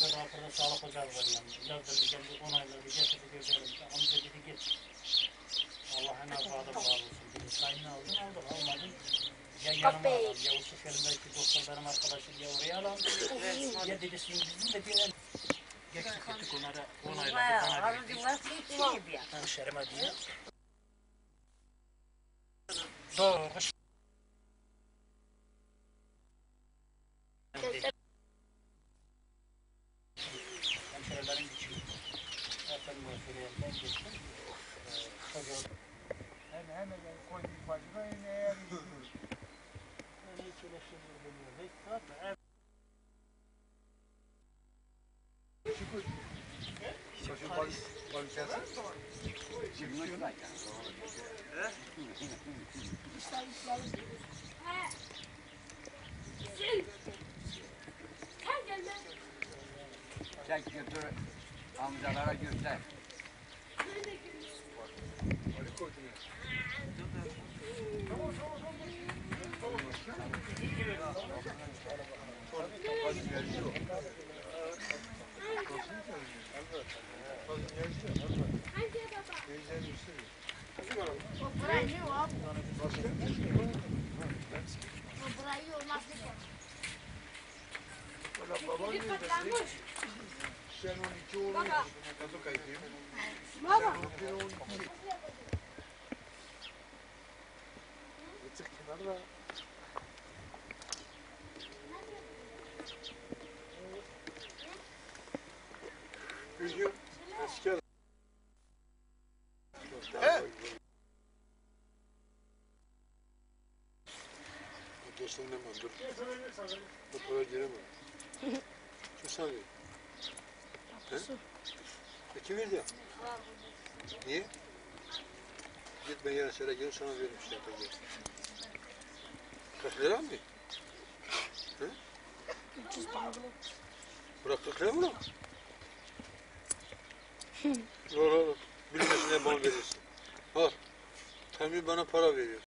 Şöyle arkada sağlık ocağı var yani. Yazdır diyeceğim, bir onayları getirdi gözelim. Amca dedi git. Allah'ın azadı var olsun. Dedi sayını aldın almadın. Ya yanıma alalım ya o seferindeki doktorların arkadaşı ya oraya alalım. Ya dedi sizin bizim de bir geçtik gittik onlara onayladık. Bana verdik. Hemşerime diye. Doğru. Hemşerelerin gücü. Efendim ben geçtim. Hemen koydum başına eğer gidiyor. Hiç öyle şeyler demiyor. Hiç zaten. Çek götür amcalara göster. Sen 12 oğlum nasıl kayıtlayayım? Baba. Çık kenarda. Üzgün. Asker. He? Dostum ne var? Dur. Bu para giremem. Şu saniye. Kim verdi ya? Niye? Git ben yarın söyle gelin sana veririm işte. Kaç lira mı? He? 300 bandı. Bırak 40 lira mı lan? Yok. Bilmesine bana verirsin. Al. Tabii bana para veriyor.